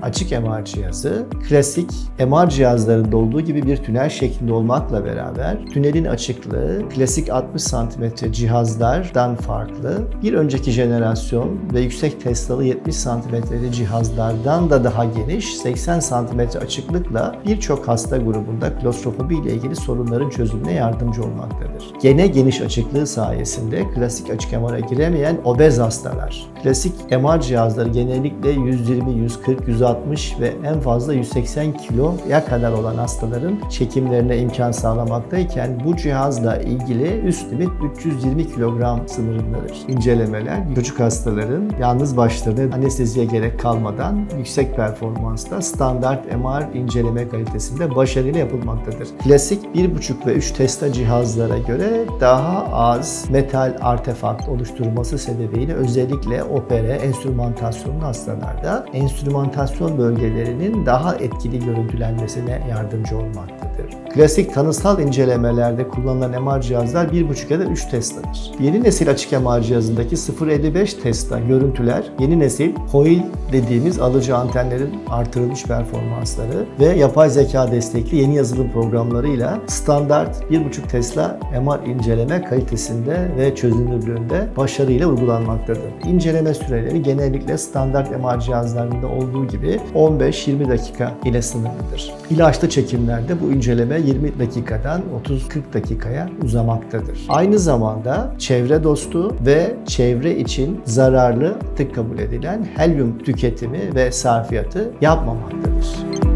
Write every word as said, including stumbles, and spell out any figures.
açık M R cihazı klasik M R cihazlarında olduğu gibi bir tünel şeklinde olmakla beraber tünelin açıklığı klasik altmış santimetre cihazlardan farklı. Bir önceki jenerasyon ve yüksek Tesla'lı yetmiş santimetreli cihazlardan da daha geniş seksen santimetre açıklıkla birçok hasta grubunda klostrofobi ile ilgili sorunların çözümüne yardımcı olmaktadır. Gene geniş açıklığı sayesinde klasik açık M R'a giremeyen obez hastalar, klasik M R cihazları genellikle yüz yirmi, yüz kırk, yüz altmış ve en fazla yüz seksen kiloya kadar olan hastaların çekimlerine imkan sağlamaktayken bu cihazla ilgili üst limit üç yüz yirmi kilogram sınırındadır. İncelemeler çocuk hastaların yalnız başlarına anesteziye gerek kalmadan yüksek performansta standart M R inceleme kalitesinde başarıyla yapılmaktadır. Klasik bir buçuk ve üç Tesla cihazlara göre daha az metal artefakt oluşturması sebebiyle özellikle opere, enstrümantasyonlu hastalarda enstrümantasyon bölgelerinin daha etkili görüntülenmesine yardımcı olmaktadır. Klasik tanısal incelemelerde kullanılan M R cihazlar bir buçuk ya da üç Tesla'dır. Yeni nesil açık M R cihazındaki sıfır virgül elli beş Tesla görüntüler yeni nesil coil dediğimiz alıcı antenlerin artırılmış performansları ve yapay zeka destekli yeni yazılım programlarıyla standart bir buçuk Tesla M R inceleme kalitesinde ve çözünürlüğünde başarıyla uygulanmaktadır. İnceleme süreleri genellikle standart M R cihazlarında olduğu gibi on beş yirmi dakika ile sınırlıdır. İlaçlı çekimlerde bu inceleme yirmi dakikadan otuz kırk dakikaya uzamaktadır. Aynı zamanda çevre dostu ve çevre için zararlı tık kabul edilen helyum tüketimi ve sarfiyatı yapmamaktadır.